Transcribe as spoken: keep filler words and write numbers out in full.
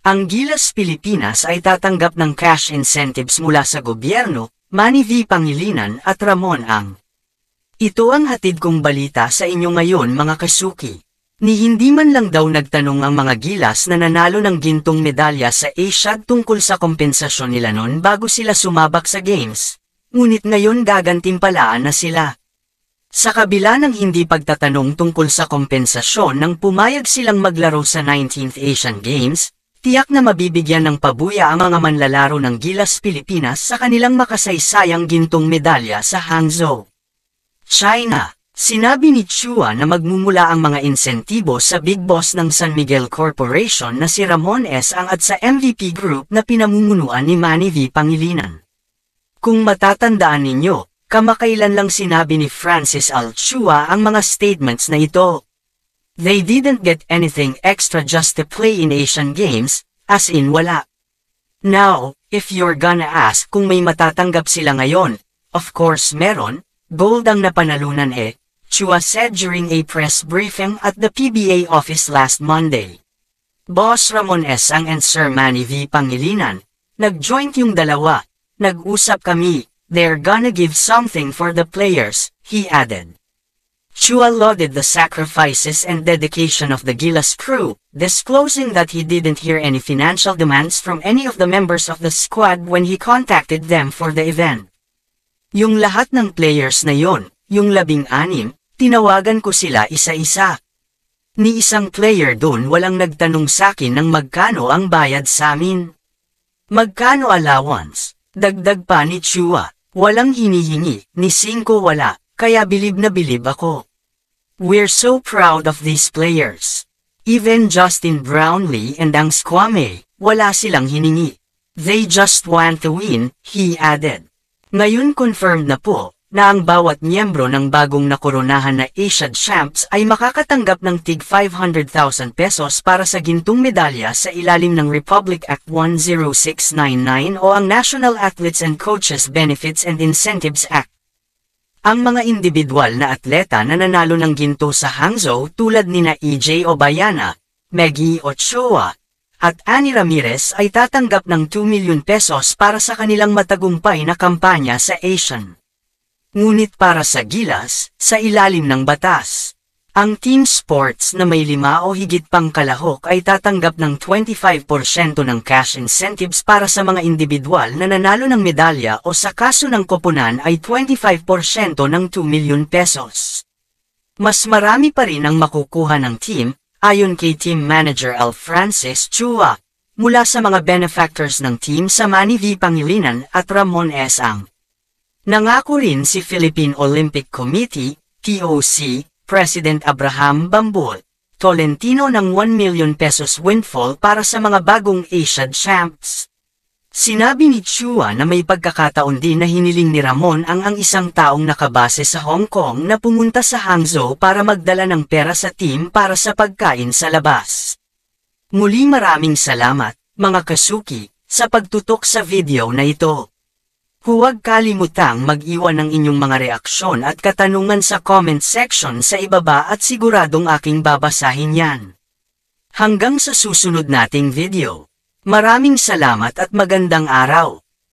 Ang Gilas Pilipinas ay tatanggap ng cash incentives mula sa gobyerno, Manny V. Pangilinan at Ramon Ang. Ito ang hatid kong balita sa inyo ngayon mga kasuki. Ni hindi man lang daw nagtanong ang mga Gilas na nanalo ng gintong medalya sa Asiad tungkol sa kompensasyon nila noon bago sila sumabak sa games, ngunit ngayon gagantimpalaan na sila. Sa kabila ng hindi pagtatanong tungkol sa kompensasyon nang pumayag silang maglaro sa nineteenth Asian Games, tiyak na mabibigyan ng pabuya ang mga manlalaro ng Gilas Pilipinas sa kanilang makasaysayang gintong medalya sa Hangzhou, China. Sinabi ni Chua na magmumula ang mga insentibo sa big boss ng San Miguel Corporation na si Ramon S. Ang at sa M V P Group na pinamumunuan ni Manny V. Pangilinan. Kung matatandaan ninyo, kamakailan lang sinabi ni Francis Al Chua ang mga statements na ito. They didn't get anything extra just to play in Asian Games, as in wala. Now, if you're gonna ask kung may matatanggap sila ngayon, of course meron, gold ang napanalunan eh, Chua said during a press briefing at the P B A office last Monday. Boss Ramon S. Ang and Sir Manny V. Pangilinan, nag-joint yung dalawa, nag-usap kami, they're gonna give something for the players, he added. Chua lauded the sacrifices and dedication of the Gilas crew, disclosing that he didn't hear any financial demands from any of the members of the squad when he contacted them for the event. Yung lahat ng players na yon, yung labing-anim, tinawagan ko sila isa-isa. Ni isang player doon walang nagtanong sakin ng magkano ang bayad sa amin. Magkano allowance? Dagdag pa ni Chua, walang hinihingi, ni Cinco wala, kaya bilib na bilib ako. We're so proud of these players. Even Justin Brownlee and Ang Squame, wala silang hiningi. They just want to win, he added. Ngayon confirmed na po, na ang bawat miyembro ng bagong nakoronahan na Asian Champs ay makakatanggap ng tig five hundred thousand pesos para sa gintong medalya sa ilalim ng Republic Act one oh six ninety-nine o ang National Athletes and Coaches Benefits and Incentives Act. Ang mga individual na atleta na nanalo ng ginto sa Hangzhou tulad nina E J Obayana, Maggie Ochoa, at Annie Ramirez ay tatanggap ng two million pesos para sa kanilang matagumpay na kampanya sa Asian. Ngunit para sa Gilas, sa ilalim ng batas, ang team sports na may lima o higit pang kalahok ay tatanggap ng twenty-five porsyento ng cash incentives para sa mga individual na nanalo ng medalya o sa kaso ng koponan ay twenty-five porsyento ng two million pesos. Mas marami pa rin ang makukuha ng team, ayon kay Team Manager Al Francis Chua, mula sa mga benefactors ng team sa Manny V. Pangilinan at Ramon S. Ang. Nangako rin si Philippine Olympic Committee, T O C, President Abraham Bambol, Tolentino ng one million pesos windfall para sa mga bagong Asian Champs. Sinabi ni Chua na may pagkakataon din na hiniling ni Ramon ang ang isang taong nakabase sa Hong Kong na pumunta sa Hangzhou para magdala ng pera sa team para sa pagkain sa labas. Muli maraming salamat, mga kasuki, sa pagtutok sa video na ito. Huwag kalimutang mag-iwan ng inyong mga reaksyon at katanungan sa comment section sa ibaba at siguradong aking babasahin yan. Hanggang sa susunod nating video. Maraming salamat at magandang araw.